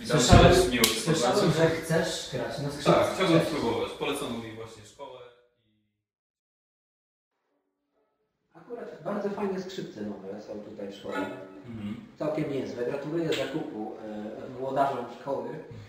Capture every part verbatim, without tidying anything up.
Słyszałem, miło słyszałem, że chcesz grać na skrzypcach. Tak, chciałbym spróbować. Polecono mi właśnie szkołę. Akurat bardzo fajne skrzypce nowe są tutaj w szkole. Mhm. Całkiem niezłe. Gratuluję zakupu e, włodarzom szkoły.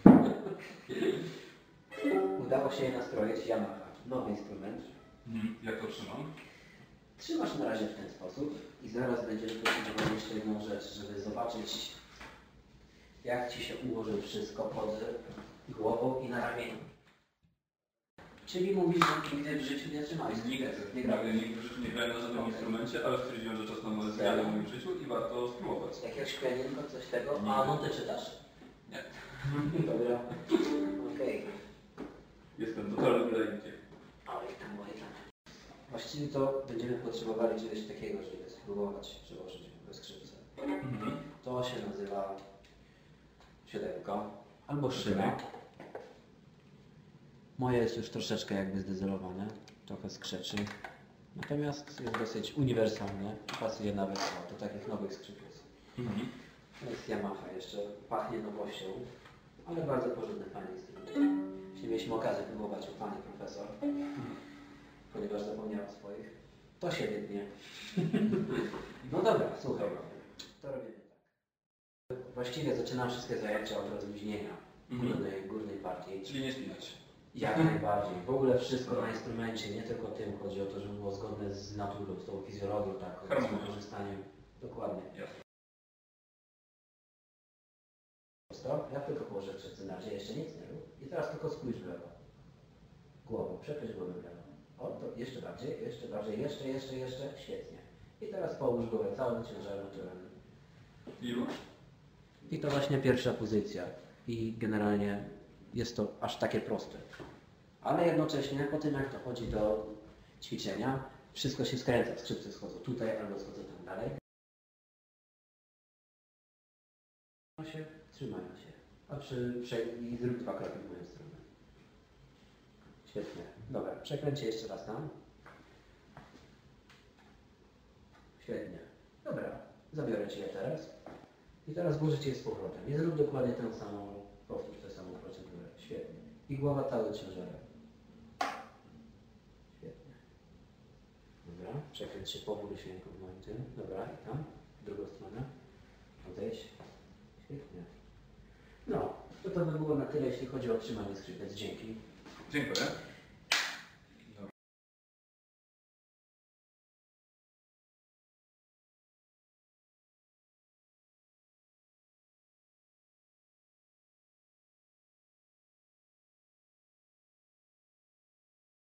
Udało się je nastroić. Yamaha. Nowy instrument. Mhm. Jak to trzymam? Trzymasz na razie w ten sposób i zaraz będziemy potrzebowali jeszcze jedną rzecz, żeby zobaczyć, jak Ci się ułoży wszystko pod głową i na ramieniu. Czyli mówisz, że nigdy w życiu nie trzymałeś? Nigdy. Nie grałem. Nigdy w życiu nie grałem na żadnym okay. instrumencie, ale stwierdziłem, że czas na małe zmiany w moim życiu i warto spróbować. Jakiegoś pianinko, coś tego? Nie. A, no Ty czytasz? Nie. Dobra. Okej. Okay. Jestem totalnym lejkiem. Oj tam, oj tam. Właściwie to będziemy potrzebowali czegoś takiego, żeby spróbować przełożyć we skrzypce. Mhm. To się nazywa siódemka albo szyna. Moje jest już troszeczkę jakby zdezelowane, trochę skrzeczy. Natomiast jest dosyć uniwersalne i pasuje nawet do takich nowych skrzypiec. Mhm. To jest Yamaha, jeszcze pachnie nowością, ale bardzo porządny, fajny instrument. Jeśli mieliśmy okazję próbować u pani profesor, ponieważ zapomniała swoich, to się wytnie. No dobra, słuchaj, to robimy tak. Właściwie zaczynam wszystkie zajęcia od rozluźnienia górnej, górnej partii. Czyli nie spinać. Jak najbardziej. W ogóle wszystko na instrumencie, nie tylko tym. Chodzi o to, żeby było zgodne z naturą, z tą fizjologią, tak, z wykorzystaniem. Dokładnie. Prosto. Ja tylko położę przed scenariuszem, jeszcze nic nie rób. I teraz tylko spójrz w lewo. Głową, przekryć głowę w lewo. O, to jeszcze bardziej, jeszcze bardziej, jeszcze, jeszcze, jeszcze. Świetnie. I teraz połóż głowę całym ciężarem czołem. I już? I to właśnie pierwsza pozycja. I generalnie jest to aż takie proste. Ale jednocześnie po tym, jak dochodzi do ćwiczenia, wszystko się skręca. Skrzypce schodzą tutaj albo schodzą tam dalej. Się, trzymają się. A przy, przy, i zrób dwa kroki w moją stronę. Świetnie. Dobra, przekręćcie jeszcze raz tam. Świetnie. Dobra, zabiorę Cię je teraz. I teraz włożycie je z powrotem. I zrób dokładnie tę samą, powtórz tę samą procedurę. Świetnie. I głowa cały ciężarem. Świetnie. Dobra, przekręć się powoli święką w moim tym. Dobra, i tam, w drugą stronę. Odejść. Świetnie. No, to to by było na tyle, jeśli chodzi o trzymanie skrzypiec. Dzięki. Dziękuję.